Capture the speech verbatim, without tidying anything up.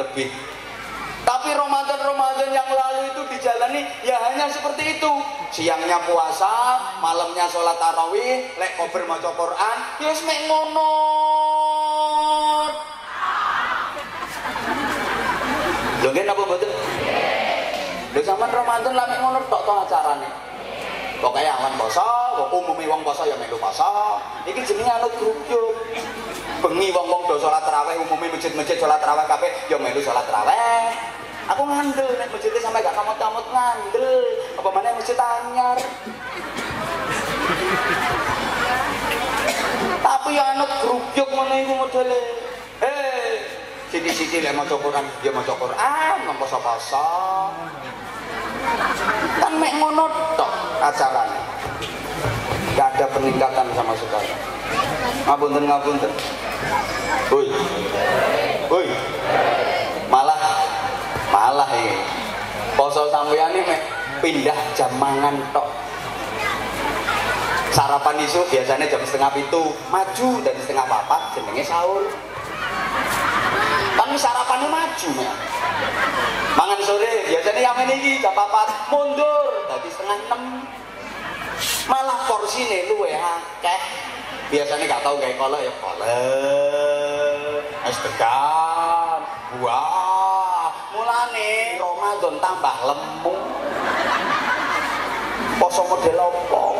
lebih. Tapi Ramadan-Ramadan yang lalu itu dijalani ya hanya seperti itu. Siangnya puasa, malamnya sholat tarawih, lek kober maca Quran, ya wis mek ngono. Lho nggih napa mboten? Lho sampean Ramadan lah mek ngono tok to acarane. Pokoke awan poso, umumé wong poso ya melu poso. Iki jenenge anut grup. Bengi wong-wong do salat tarawih, umumé masjid-masjid salat tarawih kabeh ya melu salat tarawih. Aku ngandel nek masjidnya sampai gak kamut-kamut ngandel. Apa maneh masjid anyar. Tapi ya anut grup ngono iku modele. Hei, sithik-sithik lek maca Quran, ya maca Quran, poso-poso. Kan mek ngono tok acarane. Gak ada peningkatan sama sekali. Ngapunten ngapunten. Woi. Woi. Malah malah iki. Poso sampeyan iki mek pindah jam mangan tok. Sarapan isu biasanya jam setengah pitu, maju dari setengah papat jenenge sahur. Tapi sarapannya maju ya. Mangan sore biasanya yang ini jam papat mundur dari setengah enam. Malah porsine luwe akeh. Biasanya gak tahu kayak kolak ya kolak, es degan, buah. Mulane Ramadan tambah lemu. Poso model apa?